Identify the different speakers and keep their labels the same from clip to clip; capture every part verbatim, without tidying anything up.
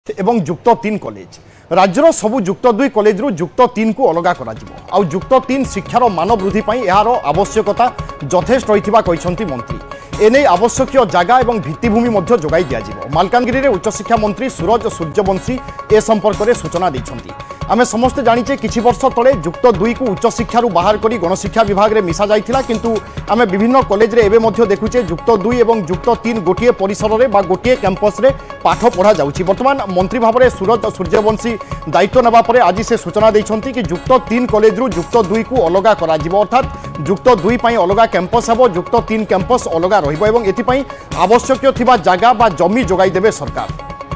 Speaker 1: एवं युक्त तीन कॉलेज राज्यर सबु युक्त दुई कॉलेज रु युक्त तीन को अलग कर युक्त तीन शिक्षार मान वृद्धि यार आवश्यकता यथेष्ट रही मंत्री एने आवश्यक जगह और भित्तिभूमि जोगाई दिज्व मालकानगिरी में उच्चशिक्षा मंत्री सूरज सूर्यवंशी ए संपर्क में सूचना देते आमे समस्ते जानिचे किछि वर्ष तले युक्त दुई को उच्च शिक्षा बाहर करी गणशिक्षा विभाग में मिसा जाइथिला किंतु आमे विभिन्न कॉलेज रे एबे मध्य देखुचे युक्त दुई एवं युक्त तीन गोटे परिसर में बा गोटे कैंपस रे पाठ पढ़ा जाउछि। वर्तमान मंत्री भाव में सूरज सूर्यवंशी दायित्व नेबा परे आज से सूचना देइछन्ति कि युक्त तीन कॉलेज रु युक्त दुई को अलग करा जिवो अर्थात युक्त दुई पई अलग कैंपस हबो युक्त तीन कैंपस अलग रहिबो एवं एथि पई आवश्यक थिबा जागा बा जमी जोगाई देबे सरकार।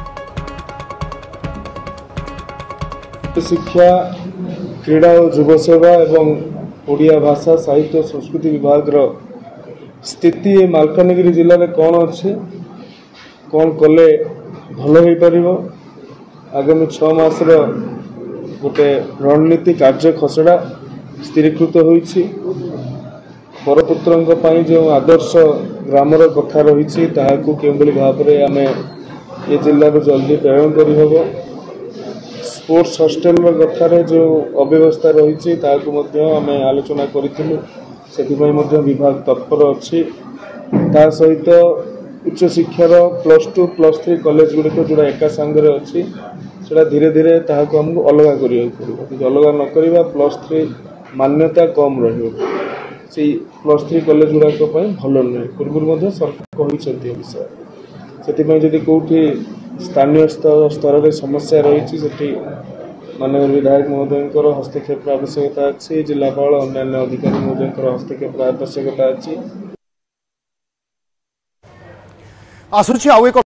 Speaker 2: शिक्षा क्रीड़ा और युव सेवा एवं ओडिया भाषा साहित्य संस्कृति विभाग रो स्थिति मालकानगिरी जिले में कौन अच्छे कौन कले भल हो पार आगामी छः मास गोटे रणनीति कार्य खसड़ा स्थिरीकृत होइछि। परपुत्र जो आदर्श ग्रामर कथा रही भाव में आम ये जिले में जल्दी प्रेरण कर स्पोर्ट्स हॉस्टेल कथार जो अव्यवस्था रही आम आलोचना करूँ से विभाग तत्पर अच्छी ता सहित उच्च शिक्षार plus two plus three college गुड़िक जोड़ा एका सांगे अच्छी से धीरे धीरे ताको हमको अलग करा अलग नक प्लस थ्री मान्यता कम रही प्लस थ्री कॉलेज गुड़ाक भल नुहे पूर्व सरकार कहते विषय से कौटी स्थानीय स्तर में समस्या रही माननीय विधायक महोदय हस्तक्षेप आवश्यकता अच्छी जिलापाल अन्य अधिकारी महोदय हस्तक्षेप आवश्यकता अच्छी।
Speaker 1: आसुछि आउ एक